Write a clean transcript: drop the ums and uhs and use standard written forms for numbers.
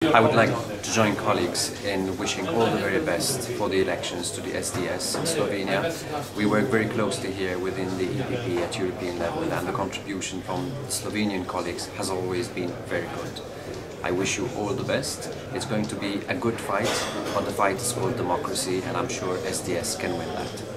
I would like to join colleagues in wishing all the very best for the elections to the SDS in Slovenia. We work very closely here within the EPP at European level, and the contribution from Slovenian colleagues has always been very good. I wish you all the best. It's going to be a good fight, but the fight is called democracy, and I'm sure SDS can win that.